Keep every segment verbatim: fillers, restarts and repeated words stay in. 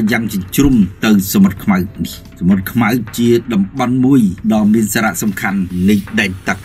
ยังจิจุ่มเติมสมุดขมายสมุดขมายเจียดำบันมุยดอมมีสาระสำคัญในแดนตัก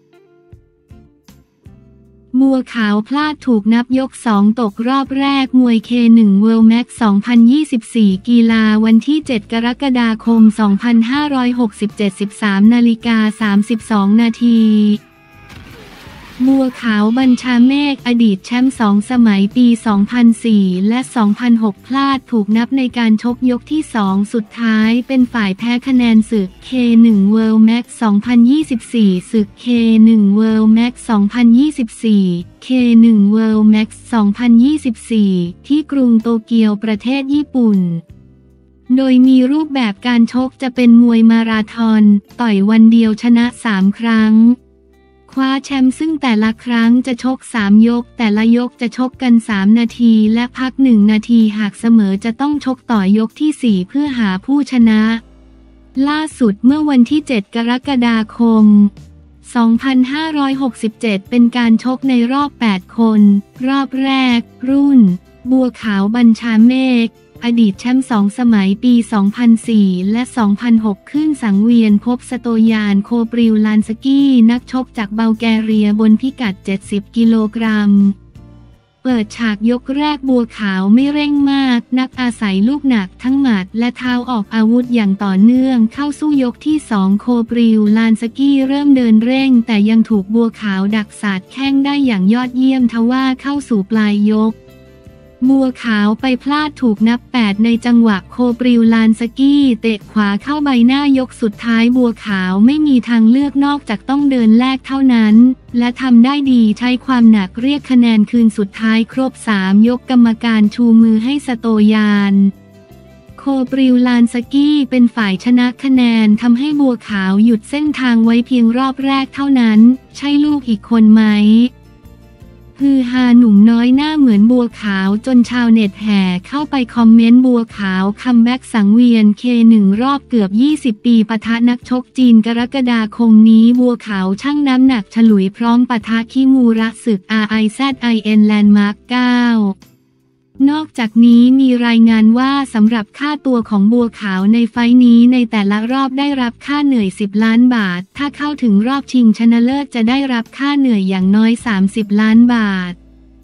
บัวขาวพลาดถูกนับยกสองตกรอบแรกมวย เค หนึ่ง World Max สองพันยี่สิบสี่ กีฬาวันที่เจ็ดกรกฎาคมสองพันห้าร้อยหกสิบเจ็ด สิบสามนาฬิกาสามสิบสองนาทีบัวขาวบัญชาเมฆอดีตแชมป์สองสมัยปี สองพันสี่ และ สองพันหก พลาดถูกนับในการชกยกที่สองสุดท้ายเป็นฝ่ายแพ้คะแนนศึก เค หนึ่ง World Max สองพันยี่สิบสี่ ศึก เค หนึ่ง World Max สองพันยี่สิบสี่ เค หนึ่ง World Max สองพันยี่สิบสี่ ที่กรุงโตเกียวประเทศญี่ปุ่นโดยมีรูปแบบการชกจะเป็นมวยมาราธอนต่อยวันเดียวชนะสามครั้งคว้าแชมป์ซึ่งแต่ละครั้งจะชกสามยกแต่ละยกจะชกกันสามนาทีและพักหนึ่งนาทีหากเสมอจะต้องชกต่อยกที่สี่เพื่อหาผู้ชนะล่าสุดเมื่อวันที่เจ็ดกรกฎาคมสองพันห้าร้อยหกสิบเจ็ดเป็นการชกในรอบแปดคนรอบแรกรุ่นบัวขาวบัญชาเมฆอดีตแชมป์สองสมัยปี สองพันสี่ และ สองพันหก ขึ้นสังเวียนพบสโตยานโคปริวลานสกี้นักชกจากเบลแกเรียบนพิกัดเจ็ดสิบกิโลกรัมเปิดฉากยกแรกบัวขาวไม่เร่งมากนักอาศัยลูกหนักทั้งหมัดและเท้าออกอาวุธอย่างต่อเนื่องเข้าสู้ยกที่สองโคปริวลานสกี้เริ่มเดินเร่งแต่ยังถูกบัวขาวดักสาดแข้งได้อย่างยอดเยี่ยมทว่าเข้าสู่ปลายยกบัวขาวไปพลาดถูกนับแปดในจังหวะโคปริวลานสกี้เตะขวาเข้าใบหน้ายกสุดท้ายบัวขาวไม่มีทางเลือกนอกจากต้องเดินแลกเท่านั้นและทำได้ดีใช้ความหนักเรียกคะแนนคืนสุดท้ายครบสามยกกรรมการชูมือให้สโตยานโคปริวลานสกี้เป็นฝ่ายชนะคะแนนทำให้บัวขาวหยุดเส้นทางไว้เพียงรอบแรกเท่านั้นใช่ลูกอีกคนไหมฮือฮาหนุ่มน้อยหน้าเหมือนบัวขาวจนชาวเน็ตแห่เข้าไปคอมเมนต์บัวขาวคัมแบ็กสังเวียน เค หนึ่ง รอบเกือบยี่สิบปีปะทะนักชกจีนกรกฎาคมนี้บัวขาวชั่งน้ำหนักฉลุยพร้อมปะทะคิมูระศึก อาร์ ไอ แซด ไอ เอ็น Landmark เก้านอกจากนี้มีรายงานว่าสำหรับค่าตัวของบัวขาวในไฟท์นี้ในแต่ละรอบได้รับค่าเหนื่อยสิบล้านบาทถ้าเข้าถึงรอบชิงชนะเลิศจะได้รับค่าเหนื่อยอย่างน้อยสามสิบล้านบาท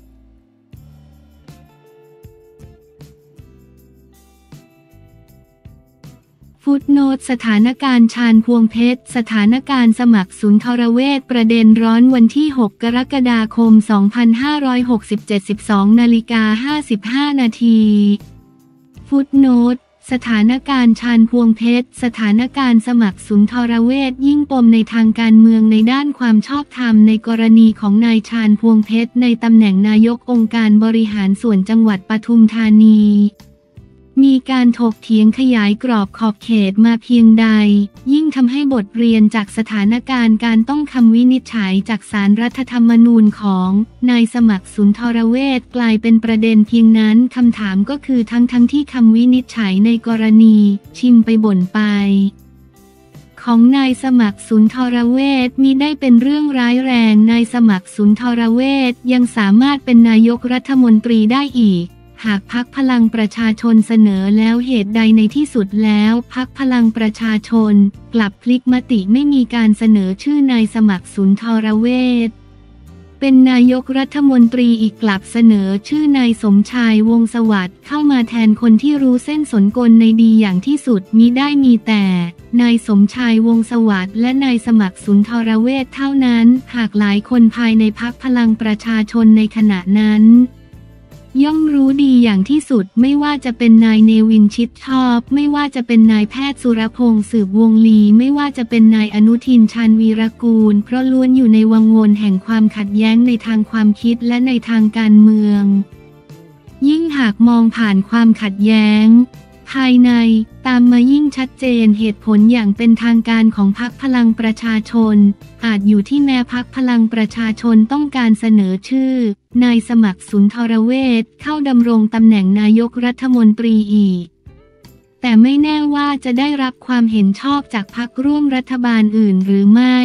ฟุตโนตสถานการณ์ชาญพวงเพชรสถานการณ์สมัครสุนทรเวชประเด็นร้อนวันที่หกกรกฎาคมสองพันห้าร้อยหกสิบเจ็ด สิบสองนาฬิกาห้าสิบห้านาทีฟุตโนตสถานการณ์ชาญพวงเพชรสถานการณ์สมัครสุนทรเวชยิ่งปมในทางการเมืองในด้านความชอบธรรมในกรณีของนายชาญพวงเพชรในตำแหน่งนายกองค์การบริหารส่วนจังหวัดปทุมธานีมีการถกเถียงขยายกรอบขอบเขตมาเพียงใดยิ่งทำให้บทเรียนจากสถานการณ์การต้องคำวินิจฉัยจากศาลรัฐธรรมนูญของนายสมัครสุนทรเวชกลายเป็นประเด็นเพียงนั้นคำถามก็คือทั้งทั้งที่คำวินิจฉัยในกรณีชิมไปบ่นไปของนายสมัครสุนทรเวชมิได้เป็นเรื่องร้ายแรงนายสมัครสุนทรเวชยังสามารถเป็นนายกรัฐมนตรีได้อีกหากพรรคพลังประชาชนเสนอแล้วเหตุใดในที่สุดแล้วพรรคพลังประชาชนกลับพลิกมติไม่มีการเสนอชื่อนายสมัครสุนทรเวชเป็นนายกรัฐมนตรีอีกกลับเสนอชื่อนายสมชายวงศ์สวัสดิ์เข้ามาแทนคนที่รู้เส้นสนกลในดีอย่างที่สุดมิได้มีแต่นายสมชายวงศ์สวัสดิ์และนายสมัครสุนทรเวชเท่านั้นหากหลายคนภายในพรรคพลังประชาชนในขณะนั้นย่อมรู้ดีอย่างที่สุดไม่ว่าจะเป็นนายเนวินชิดชอบไม่ว่าจะเป็นนายแพทย์สุรพงษ์สืบวงลีไม่ว่าจะเป็นนายอนุทินชาญวีรกูลเพราะล้วนอยู่ในวังวนแห่งความขัดแย้งในทางความคิดและในทางการเมืองยิ่งหากมองผ่านความขัดแย้งภายในตามมายิ่งชัดเจนเหตุผลอย่างเป็นทางการของพรรคพลังประชาชนอาจอยู่ที่แม้พรรคพลังประชาชนต้องการเสนอชื่อนายสมัครสุนทรเวชเข้าดำรงตำแหน่งนายกรัฐมนตรีอีกแต่ แต่ไม่แน่ว่าจะได้รับความเห็นชอบจากพรรคร่วมรัฐบาลอื่นหรือไม่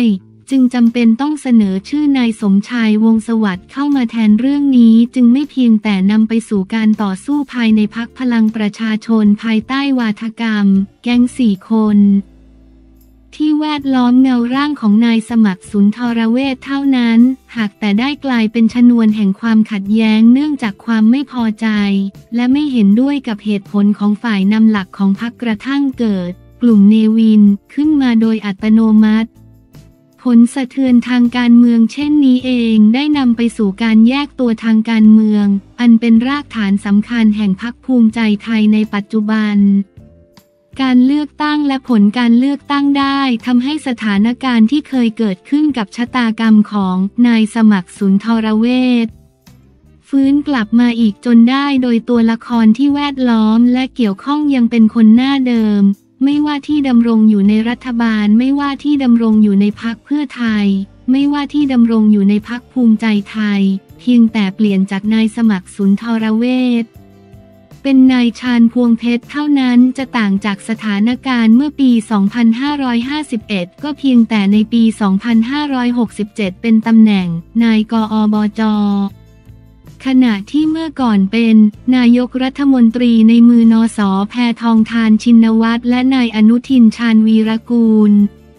จึงจำเป็นต้องเสนอชื่อนายสมชายวงศ์สวัสดิ์เข้ามาแทนเรื่องนี้จึงไม่เพียงแต่นำไปสู่การต่อสู้ภายในพรรคพลังประชาชนภายใต้วาทกรรมแก๊งสี่คนที่แวดล้อมเงาร่างของนายสมัครสุนทรเวชเท่านั้นหากแต่ได้กลายเป็นชนวนแห่งความขัดแย้งเนื่องจากความไม่พอใจและไม่เห็นด้วยกับเหตุผลของฝ่ายนำหลักของพรรคกระทั่งเกิดกลุ่มเนวินขึ้นมาโดยอัตโนมัติผลสะเทือนทางการเมืองเช่นนี้เองได้นำไปสู่การแยกตัวทางการเมืองอันเป็นรากฐานสำคัญแห่งพรรคภูมิใจไทยในปัจจุบันการเลือกตั้งและผลการเลือกตั้งได้ทำให้สถานการณ์ที่เคยเกิดขึ้นกับชะตากรรมของนายสมัครสุนทรเวชฟื้นกลับมาอีกจนได้โดยตัวละครที่แวดล้อมและเกี่ยวข้องยังเป็นคนหน้าเดิมไม่ว่าที่ดำรงอยู่ในรัฐบาลไม่ว่าที่ดำรงอยู่ในพรรคเพื่อไทยไม่ว่าที่ดำรงอยู่ในพรรคภูมิใจไทยเพียงแต่เปลี่ยนจากนายสมัครสุนทรเวชเป็นนายชาญพวงเพชรเท่านั้นจะต่างจากสถานการณ์เมื่อปี สองพันห้าร้อยห้าสิบเอ็ด ก็เพียงแต่ในปี สองพันห้าร้อยหกสิบเจ็ด เป็นตำแหน่งนายกอบจ.ขณะที่เมื่อก่อนเป็นนายกรัฐมนตรีในมือนส.แพทองธารชินวัตรและนายอนุทินชาญวีรกูล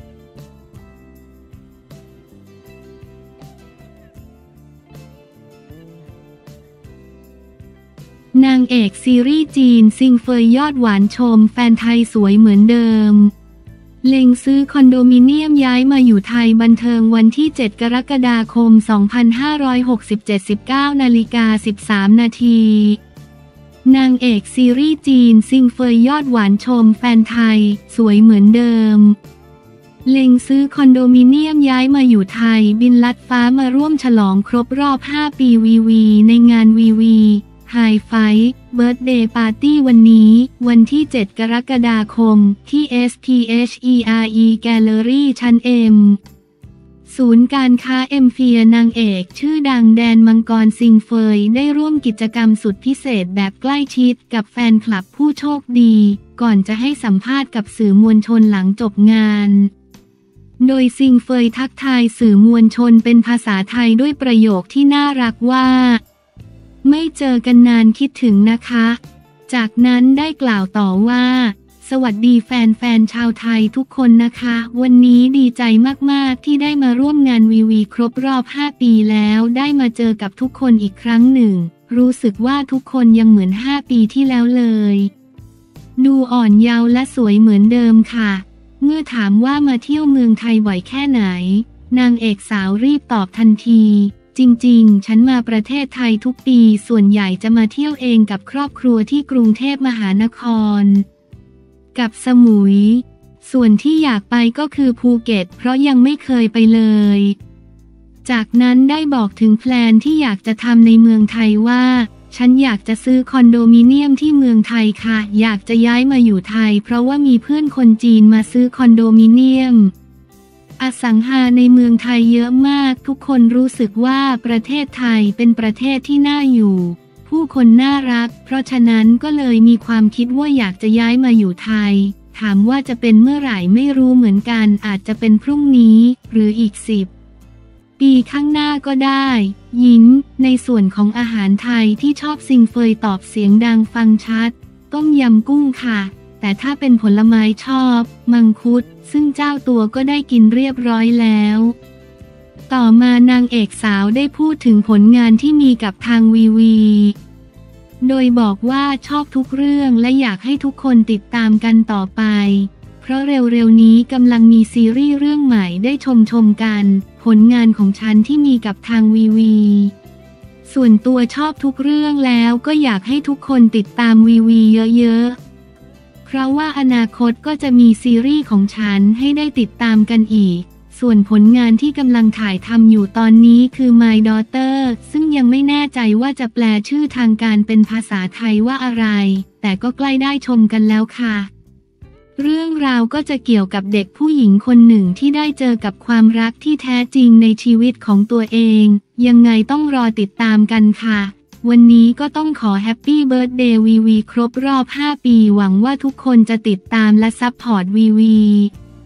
นางเอกซีรีส์จีนซิงเฟยยอดหวานชมแฟนไทยสวยเหมือนเดิมเล็งซื้อคอนโดมิเนียมย้ายมาอยู่ไทยบันเทิงวันที่เจ็ดกรกฎาคมสองพันห้าร้อยหกสิบเจ็ด สิบเก้านาฬิกาสิบสามนาทีนางเอกซีรีส์จีนซิงเฟยยอดหวานชมแฟนไทยสวยเหมือนเดิมเล็งซื้อคอนโดมิเนียมย้ายมาอยู่ไทยบินลัดฟ้ามาร่วมฉลองครบรอบห้าปีวีวีในงานวีวีไฮไฟท์เบิร์ธเดย์ปาร์ตี้วันนี้วันที่เจ็ดกรกฎาคมที่ เอส พี เอช อี อาร์ อี Gallery ชั้น M ศูนย์การค้าเอ็มเฟียนางเอกชื่อดังแดนมังกรซิงเฟยได้ร่วมกิจกรรมสุดพิเศษแบบใกล้ชิดกับแฟนคลับผู้โชคดีก่อนจะให้สัมภาษณ์กับสื่อมวลชนหลังจบงานโดยซิงเฟยทักทายสื่อมวลชนเป็นภาษาไทยด้วยประโยคที่น่ารักว่าไม่เจอกันนานคิดถึงนะคะจากนั้นได้กล่าวต่อว่าสวัสดีแฟนๆชาวไทยทุกคนนะคะวันนี้ดีใจมากๆที่ได้มาร่วมงานวีวีครบรอบห้าปีแล้วได้มาเจอกับทุกคนอีกครั้งหนึ่งรู้สึกว่าทุกคนยังเหมือนห้าปีที่แล้วเลยดูอ่อนเยาว์และสวยเหมือนเดิมค่ะเมื่อถามว่ามาเที่ยวเมืองไทยบ่อยแค่ไหนนางเอกสาวรีบตอบทันทีจริงๆฉันมาประเทศไทยทุกปีส่วนใหญ่จะมาเที่ยวเองกับครอบครัวที่กรุงเทพมหานครกับสมุยส่วนที่อยากไปก็คือภูเก็ตเพราะยังไม่เคยไปเลยจากนั้นได้บอกถึงแพลนที่อยากจะทำในเมืองไทยว่าฉันอยากจะซื้อคอนโดมิเนียมที่เมืองไทยค่ะอยากจะย้ายมาอยู่ไทยเพราะว่ามีเพื่อนคนจีนมาซื้อคอนโดมิเนียมอสังหาในเมืองไทยเยอะมากทุกคนรู้สึกว่าประเทศไทยเป็นประเทศที่น่าอยู่ผู้คนน่ารักเพราะฉะนั้นก็เลยมีความคิดว่าอยากจะย้ายมาอยู่ไทยถามว่าจะเป็นเมื่อไหร่ไม่รู้เหมือนกันอาจจะเป็นพรุ่งนี้หรืออีกสิบปีข้างหน้าก็ได้ยินในส่วนของอาหารไทยที่ชอบซิงเฟยตอบเสียงดังฟังชัดต้มยำกุ้งค่ะแต่ถ้าเป็นผลไม้ชอบมังคุดซึ่งเจ้าตัวก็ได้กินเรียบร้อยแล้วต่อมานางเอกสาวได้พูดถึงผลงานที่มีกับทางวีวีโดยบอกว่าชอบทุกเรื่องและอยากให้ทุกคนติดตามกันต่อไปเพราะเร็วๆนี้กำลังมีซีรีส์เรื่องใหม่ได้ชมชมกันผลงานของฉันที่มีกับทางวีวีส่วนตัวชอบทุกเรื่องแล้วก็อยากให้ทุกคนติดตามวีวีเยอะๆเพราะว่าอนาคตก็จะมีซีรีส์ของฉันให้ได้ติดตามกันอีกส่วนผลงานที่กำลังถ่ายทำอยู่ตอนนี้คือ My Daughter ซึ่งยังไม่แน่ใจว่าจะแปลชื่อทางการเป็นภาษาไทยว่าอะไรแต่ก็ใกล้ได้ชมกันแล้วค่ะเรื่องราวก็จะเกี่ยวกับเด็กผู้หญิงคนหนึ่งที่ได้เจอกับความรักที่แท้จริงในชีวิตของตัวเองยังไงต้องรอติดตามกันค่ะวันนี้ก็ต้องขอแฮปปี้เบิร์ธเดย์วีวีครบรอบห้าปีหวังว่าทุกคนจะติดตามและซัพพอร์ตวีวี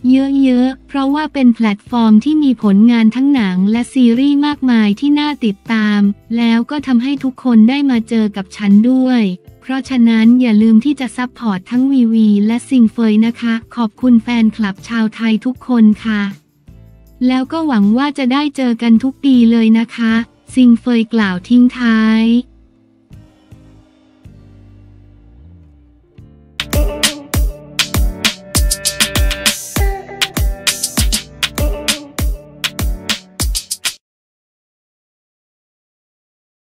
เยอะๆเพราะว่าเป็นแพลตฟอร์มที่มีผลงานทั้งหนังและซีรีส์มากมายที่น่าติดตามแล้วก็ทำให้ทุกคนได้มาเจอกับฉันด้วยเพราะฉะนั้นอย่าลืมที่จะซัพพอร์ตทั้งวีวีและซิงเฟยนะคะขอบคุณแฟนคลับชาวไทยทุกคนค่ะแล้วก็หวังว่าจะได้เจอกันทุกปีเลยนะคะซิงเฟยกล่าวทิ้งท้าย